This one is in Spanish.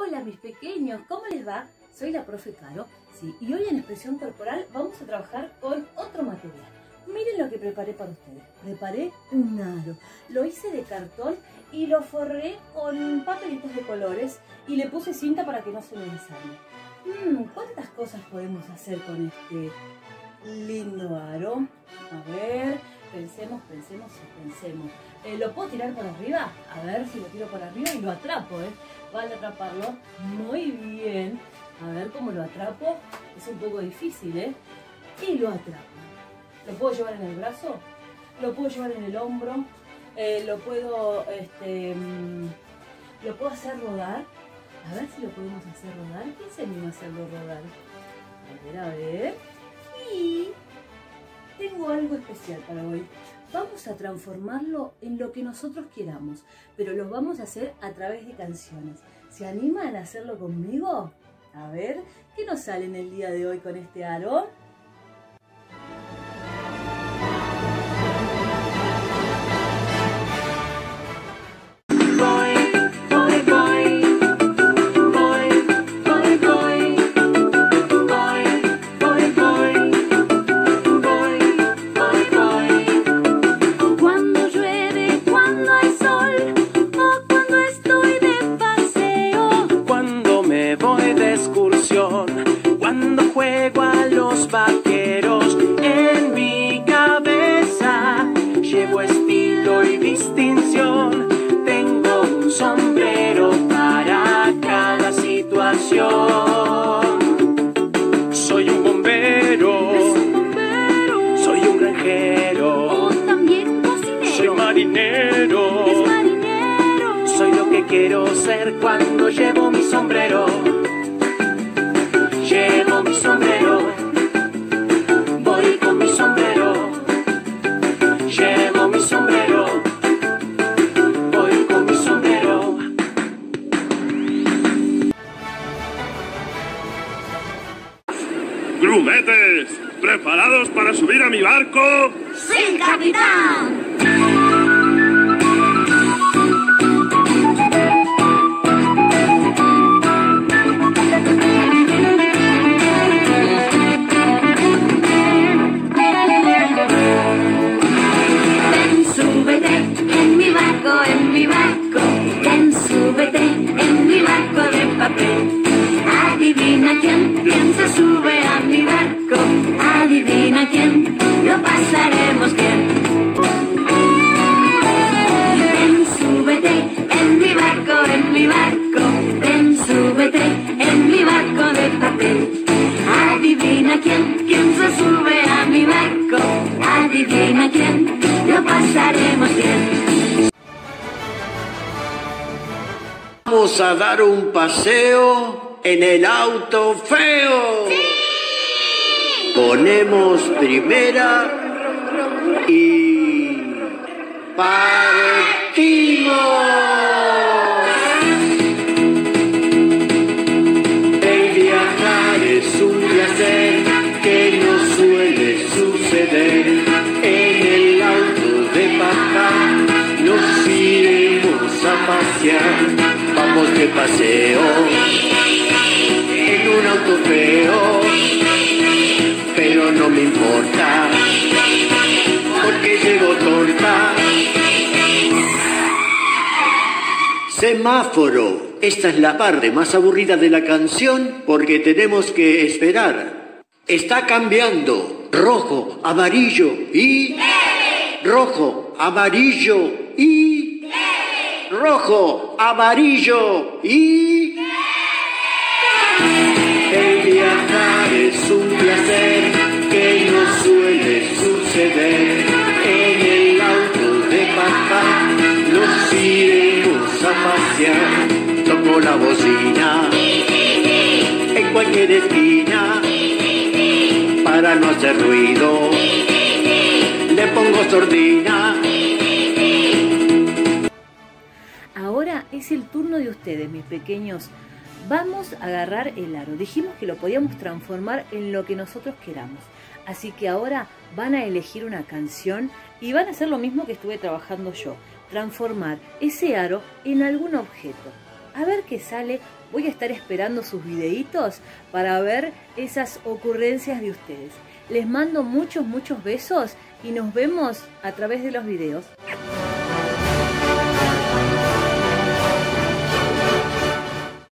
Hola mis pequeños, ¿cómo les va? Soy la profe Caro, sí, y hoy en expresión corporal vamos a trabajar con otro material. Miren lo que preparé para ustedes. Preparé un aro, lo hice de cartón y lo forré con papelitos de colores y le puse cinta para que no se me ensaye. ¿Cuántas cosas podemos hacer con este lindo aro? A ver, pensemos. ¿Lo puedo tirar por arriba? A ver si lo tiro por arriba y lo atrapo, Vale atraparlo muy bien. A ver cómo lo atrapo. Es un poco difícil, Y lo atrapo. ¿Lo puedo llevar en el brazo? ¿Lo puedo llevar en el hombro? ¿Lo puedo hacer rodar? A ver si lo podemos hacer rodar. ¿Quién se anima a hacerlo rodar? A ver. Y tengo algo especial para hoy. Vamos a transformarlo en lo que nosotros queramos, pero lo vamos a hacer a través de canciones. ¿Se animan a hacerlo conmigo? A ver, ¿qué nos sale en el día de hoy con este aro? Cuando juego a los vaqueros, en mi cabeza llevo estilo y distinción. Tengo un sombrero para cada situación. Soy un bombero, soy un granjero, o también cocinero. Soy marinero, soy lo que quiero ser cuando llevo mi sombrero. Llevo mi sombrero, voy con mi sombrero. Llevo mi sombrero, voy con mi sombrero. ¡Grumetes! ¿Preparados para subir a mi barco? ¡Sí, capitán! Adivina quién se sube a mi barco. Adivina quién, lo pasaremos bien. Ven, súbete en mi barco, en mi barco. Ven, súbete en mi barco de papel. Adivina quién se sube a mi barco. Adivina quién, lo pasaremos bien. Vamos a dar un paseo en el auto feo. ¡Sí! Ponemos primera y partimos. El viajar es un placer que no suele suceder. En el auto de papá nos iremos a pasear. Vamos de paseo en un auto feo, pero no me importa, porque llevo torta. Semáforo. Esta es la parte más aburrida de la canción porque tenemos que esperar. Está cambiando. Rojo, amarillo y... rojo, amarillo y... rojo, amarillo y... El viajar es un placer que no suele suceder. En el auto de papá nos iremos a pasear. Toco la bocina en cualquier esquina para no hacer ruido. Le pongo sordina. Ahora es el turno de ustedes, mis pequeños. Vamos a agarrar el aro. Dijimos que lo podíamos transformar en lo que nosotros queramos. Así que ahora van a elegir una canción y van a hacer lo mismo que estuve trabajando yo. Transformar ese aro en algún objeto. A ver qué sale voy a estar esperando sus videitos para ver esas ocurrencias de ustedes. Les mando muchos besos y nos vemos a través de los videos.